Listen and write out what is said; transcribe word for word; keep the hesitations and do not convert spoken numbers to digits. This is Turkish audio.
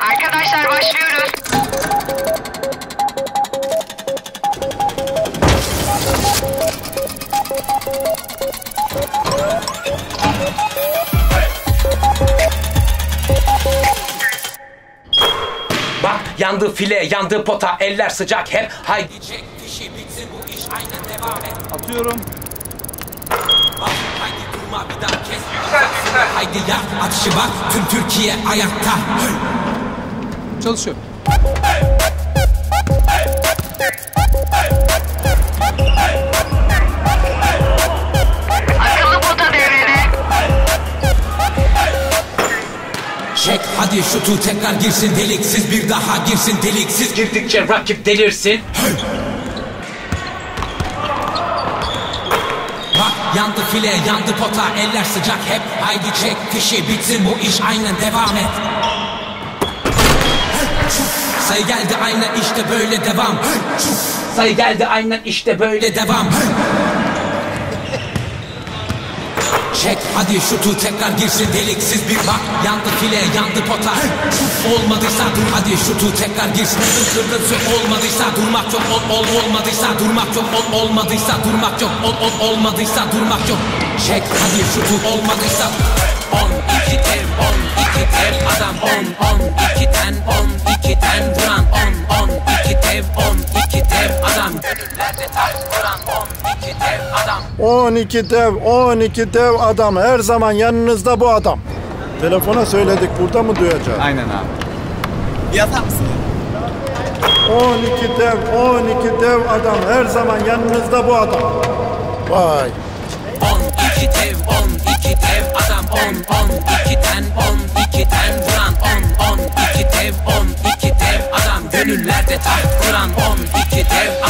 Arkadaşlar başlıyoruz. Bak yandı file, yandı pota, eller sıcak hep. Haydi çek fişi bitsin bu iş, aynen devam et. Atıyorum. Bak haydi durma bir daha kes. Güzel güzel. Haydi yak atışı bak, tüm Türkiye ayakta. Çalışıyor. Akıllı pota devrede. Çek hadi şutu tekrar girsin, deliksiz bir daha girsin, deliksiz girdikçe rakip delirsin. Bak yandı file, yandı pota, eller sıcak hep. Haydi çek fişi bitsin bu iş, aynen devam et. Sayı geldi aynen işte böyle devam. Sayı geldi aynen işte böyle devam. Çek hadi şutu tekrar girsin, deliksiz bir bak. Yandı file, yandı pota. Olmadıysa dur hadi şutu tekrar girsin. Kırmızı olmadıysa durmak yok. Ol, ol olmadıysa durmak yok. Ol olmadıysa durmak yok. Ol ol olmadıysa durmak yok. Çek hadi şutu olmadıysa. On iki tev, on iki tev adam. On on iki ten, on iki ten vuran. On on iki tev, on iki tev adam. Gönüllerde taş vuran. On iki tev adam. on iki dev, on iki dev adam. Her zaman yanınızda bu adam. Telefona söyledik, burada mı duyacağız? Aynen abi. Yazar mısın? on iki dev, on iki dev adam. Her zaman yanınızda bu adam. Vay. On iki tev, on iki tev adam. On on iki ten, on iki ten vuran. On on iki tev, on iki tev adam. Gönüllerde taht kuran. On iki tev